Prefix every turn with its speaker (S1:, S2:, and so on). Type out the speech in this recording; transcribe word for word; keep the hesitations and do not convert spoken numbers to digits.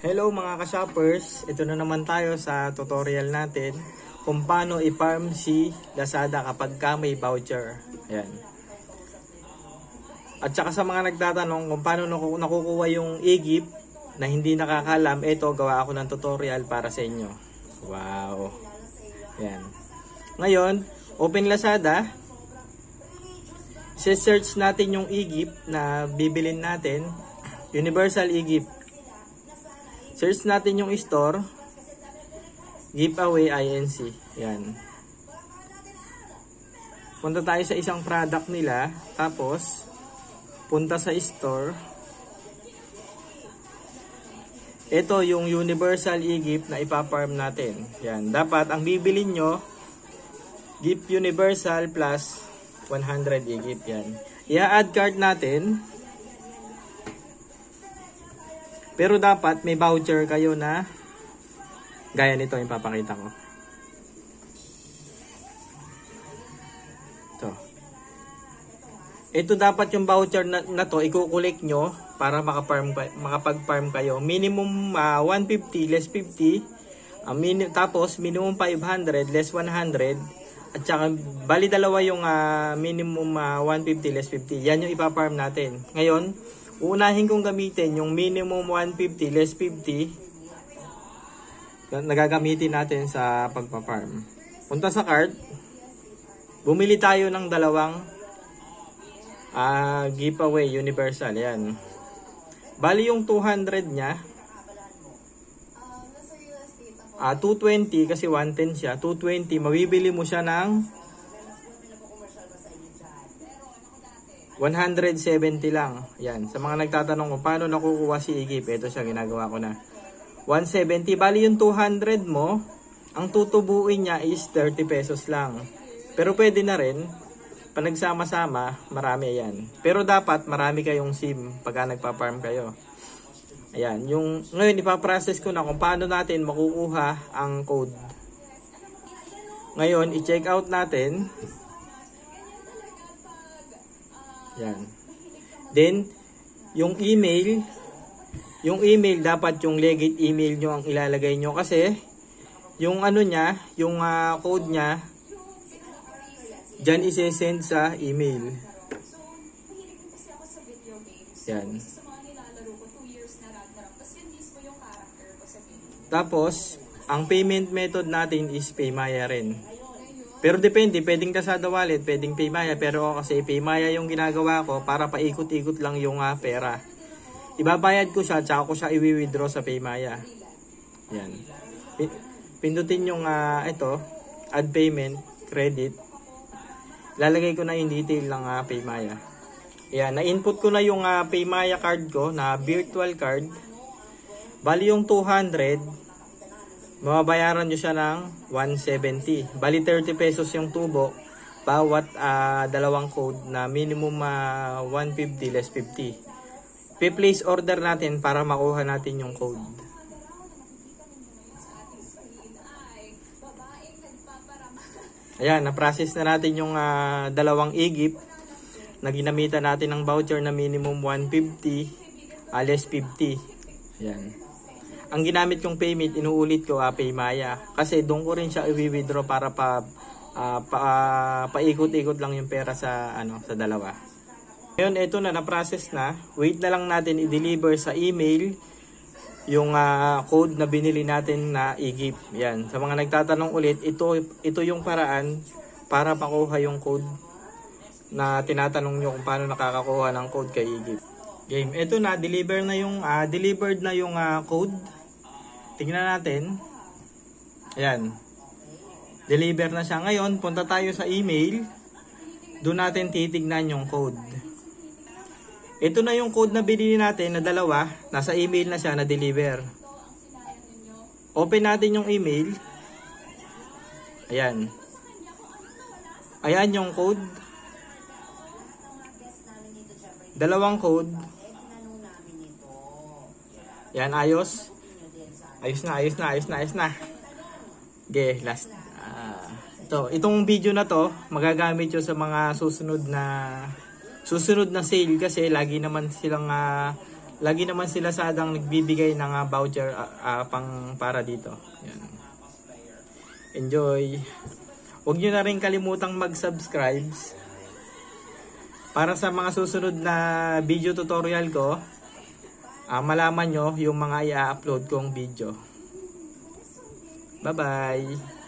S1: Hello mga ka-shoppers, ito na naman tayo sa tutorial natin kung paano i-farm si Lazada kapag ka may voucher. Ayan. At saka sa mga nagtatanong kung paano nakukuha yung e-gift na hindi nakakalam, ito gawa ako ng tutorial para sa inyo. Wow. Ayan. Ngayon, open Lazada. Se-search natin yung e-gift na bibilin natin. Universal e-gift. Search natin yung store, giveaway I N C. Yan. Punta tayo sa isang product nila, tapos punta sa store. Ito yung universal e-gift na ipa-farm natin. Yan. Dapat ang bibilin nyo, gift universal plus one hundred e-gift. Yan. I-add card natin. Pero dapat may voucher kayo na gaya nito yung papakita ko. Ito. Ito dapat yung voucher na, na to i-collect nyo para maka-farm, makapag-farm kayo. Minimum uh, one fifty less fifty. Uh, min tapos minimum five hundred less one hundred. At saka bali dalawa yung uh, minimum uh, one fifty less fifty. Yan yung ipa-farm natin. Ngayon, unahin kong gamitin yung minimum one fifty less fifty na nagagamitin natin sa pagpa-farm. Punta sa cart. Bumili tayo ng dalawang uh, giveaway universal. Yan. Bali yung two hundred nya. Uh, two twenty kasi one ten siya. two twenty. Mabibili mo siya ng one seventy lang. Yan. Sa mga nagtatanong kung paano nakukuha si e-gift, ito siya, ginagawa ko na. one seventy. Bali yung two hundred mo, ang tutubuin niya is thirty pesos lang. Pero pwede na rin, pag nagsama-sama, marami yan. Pero dapat marami kayong SIM pagka nagpa-farm kayo. Ayan. Yung, ngayon, ipaprocess ko na kung paano natin makukuha ang code. Ngayon, i-check out natin. Yan. Then, yung email, yung email dapat yung legit email nyo ang ilalagay nyo kasi yung ano nya, yung uh, code nya, dyan isi-send sa email. Yan. Tapos, ang payment method natin is Paymaya rin. Pero depende, pwedeng Lazada wallet, pwedeng Paymaya, pero kasi Paymaya yung ginagawa ko para paikot-ikot lang yung uh, pera. Ibabayad ko siya, tsaka ko siya i-withdraw sa Paymaya. Yan. Pindutin yung uh, ito, add payment, credit. Lalagay ko na yung detail ng uh, Paymaya. Yan, na-input ko na yung uh, Paymaya card ko, na virtual card. Bali yung two hundred, mababayaran nyo siya ng one seventy. Bali thirty pesos yung tubo. Bawat uh, dalawang code na minimum uh, one fifty less fifty. P-place order natin para makuha natin yung code. Ayan, na-process na natin yung uh, dalawang e-gift na ginamitan natin ng voucher na minimum one fifty uh, less fifty. Ayan. Ang ginamit kong payment, inuulit ko, uh, Paymaya. Kasi doon ko rin siya i-withdraw para pa, uh, pa, uh, paikot-ikot lang yung pera sa, ano, sa dalawa. Ngayon, ito na, na-process na. Wait na lang natin i-deliver sa email yung uh, code na binili natin na e-gift. Yan. Sa mga nagtatanong ulit, ito, ito yung paraan para makuha yung code na tinatanong nyo kung paano nakakakuha ng code kay e-gift. Game. Ito na, deliver na yung, uh, delivered na yung uh, code. Tingnan natin. Ayan. Deliver na siya. Ngayon, punta tayo sa email. Doon natin titignan yung code. Ito na yung code na binili natin na dalawa. Nasa email na siya na deliver. Open natin yung email. Ayan. Ayan yung code. Dalawang code. Yan, ayos. Ayos na, ayos na, ayos na, ayos na. Okay, last. Uh, ito, itong video na to, magagamit nyo sa mga susunod na susunod na sale kasi lagi naman silang uh, lagi naman sila sadang nagbibigay ng uh, voucher uh, uh, pang para dito. Yan. Enjoy. Huwag nyo na rin kalimutang mag-subscribe para sa mga susunod na video tutorial ko, uh, malaman nyo yung mga i-upload kong video. Bye bye.